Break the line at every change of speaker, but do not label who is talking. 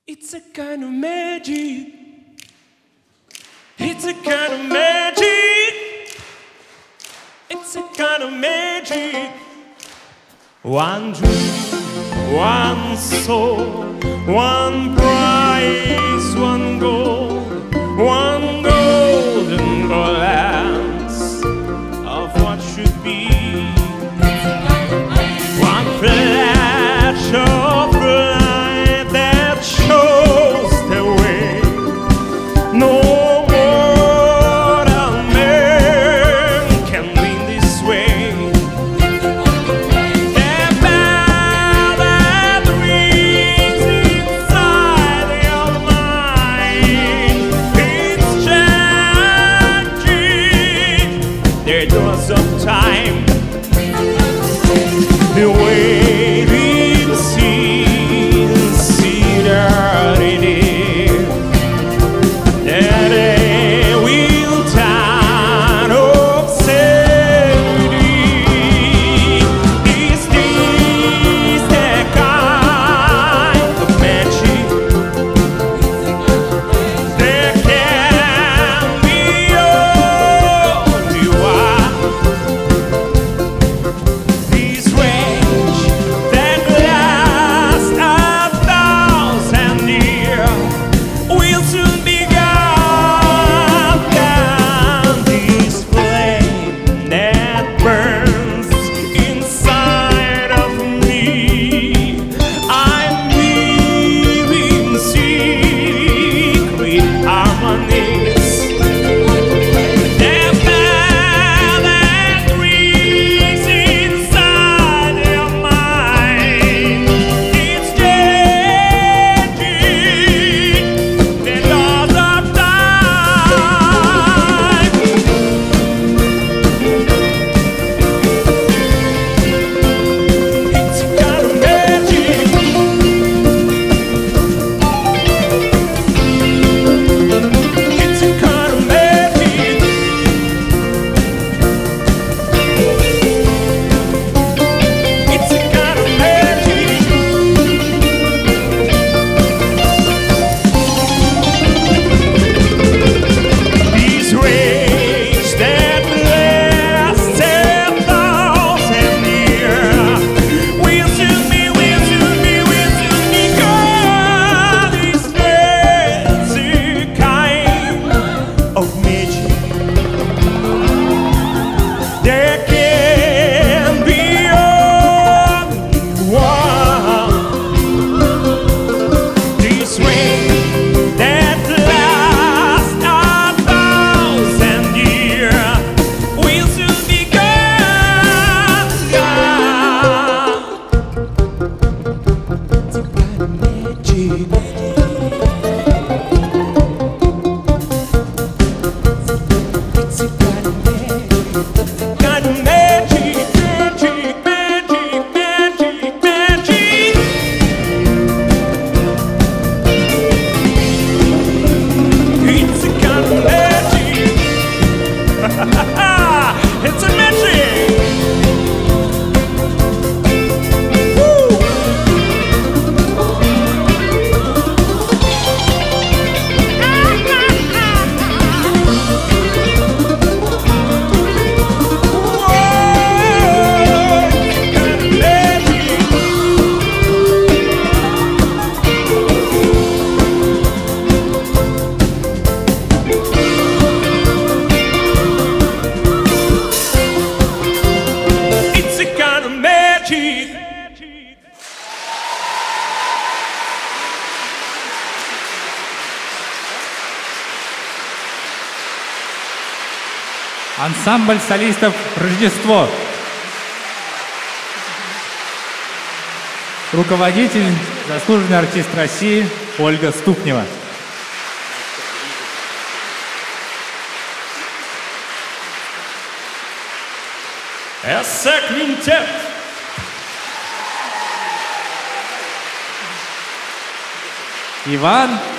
It's a kind of magic. It's a kind of magic. It's a kind of magic. One dream, one soul, one prize, one goal, one golden glance of what should be. One flash of light that shows the way. No mortal man can win this way. The bell that rings inside your mind, it's changing the doors of time. The waiting scene, see that it is. That they will turn of safety. Is this the kind of magic that can be only one? These range that last 1,000 years will soon be gone. Down this flame that burns inside of me, I'm weaving secret harmonies. The bell that rings inside your mind, it's changing the laws of time. It's a kind of magic. It's a kind of magic. It's a kind of magic. These rays that last 1,000 years will soon be gone. It's a kind of magic. There can be only one. This rain that lasts 1,000 years will soon be gone. It's a kind of magic. It's a kind of magic. Kind of magic, magic, magic, magic, magic. It's a kind of magic. It's a magic. Woo! It's a kind of magic.
Ансамбль солистов «Рождество». Руководитель, заслуженный артист России Ольга Ступнева.
Эссе квинтет.
Иван